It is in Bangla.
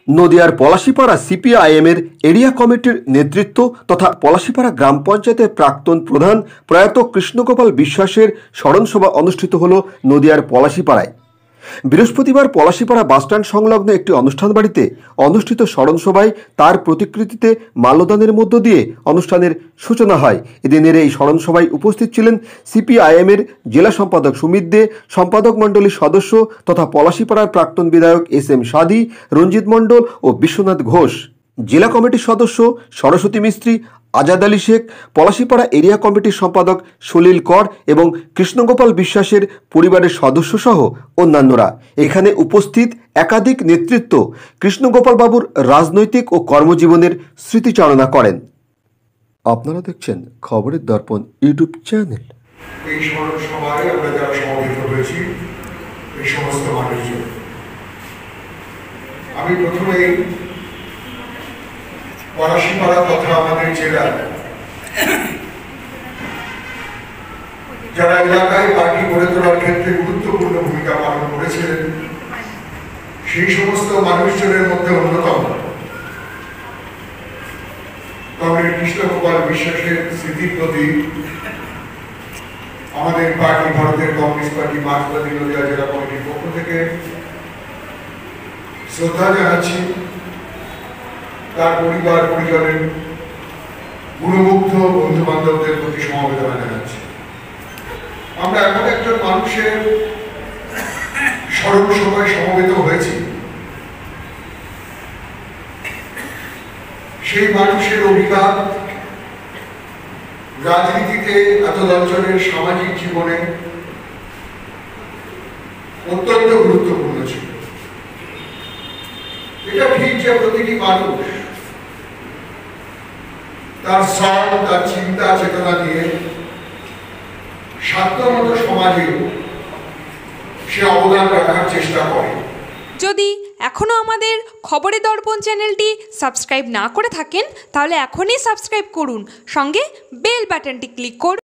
নদিয়ার পলাশীপাড়া সিপিআইএমের এরিয়া কমিটির নেতৃত্ব তথা পলাশীপাড়া গ্রাম পঞ্চায়েতের প্রাক্তন প্রধান প্রয়াত কৃষ্ণগোপাল বিশ্বাসের স্মরণসভা অনুষ্ঠিত হল নদিয়ার পলাশীপাড়ায়। বৃহস্পতিবার পলাশীপাড়া বাসস্ট্যান্ড সংলগ্ন একটি অনুষ্ঠান বাড়িতে অনুষ্ঠিত স্মরণসভায় তার প্রতিকৃতিতে মাল্যদানের মধ্য দিয়ে অনুষ্ঠানের সূচনা হয়। এদিনের এই স্মরণসভায় উপস্থিত ছিলেন সিপিআইএমের জেলা সম্পাদক সুমিত দে, সম্পাদক মণ্ডলীর সদস্য তথা পলাশীপাড়ার প্রাক্তন বিধায়ক এস.এম. সাদি, রঞ্জিত মণ্ডল ও বিশ্বনাথ ঘোষ, জেলা কমিটির সদস্য সরস্বতী মিস্ত্রি, আজাদ আলী শেখ, পলাশীপাড়া এরিয়া কমিটির সম্পাদক সলিল কর এবং কৃষ্ণগোপাল বিশ্বাসের পরিবারের সদস্য সহ অন্যান্যরা। এখানে উপস্থিত একাধিক নেতৃত্ব কৃষ্ণগোপাল বাবুর রাজনৈতিক ও কর্মজীবনের স্মৃতিচারণা করেন। আপনারা দেখছেন খবরের দর্পণ ইউটিউব চ্যানেল। এই সভায় আমরা যারা সমবেত হয়েছি এই সমস্ত মানুষজন, আমি প্রথমেই পলাশীপাড়া তথা আমাদের জেলার যারা এলাকায় পার্টি গড়ে তোলার ক্ষেত্রে গুরুত্বপূর্ণ ভূমিকা পালন করেছিলেন সেই সমস্ত মানুষজনের মধ্যে অন্যতম কমরেড কৃষ্ণগোপাল বিশ্বাসের স্মৃতির প্রতি আমাদের পার্টি, ভারতের কমিউনিস্ট পার্টি মার্ক্সবাদী নদিয়া জেলা কমিটির পক্ষ থেকে শ্রদ্ধা জানাচ্ছি। তার পরিবার পরিজনের গুণমুগ্ধ বন্ধু বান্ধবদের প্রতি সমবেদনা জানাচ্ছি। আমরা এমন একজন মানুষের স্মরণ সভায় সমবেত হয়েছি, সেই মানুষের অভিঘাত রাজনীতিতে এত অঞ্চলের সামাজিক জীবনে অত্যন্ত গুরুত্বপূর্ণ ছিল। এটা ঠিক যে প্রতিটি মানুষ তার শ্রম, তার চিন্তা চেতনা দিয়ে সাধ্যমতো সমাজে সে অবদান রাখার চেষ্টা করে। যদি এখনও আমাদের খবরের দর্পণ চ্যানেলটি সাবস্ক্রাইব না করে থাকেন তাহলে এখনই সাবস্ক্রাইব করুন, সঙ্গে বেল বাটনটি ক্লিক করুন।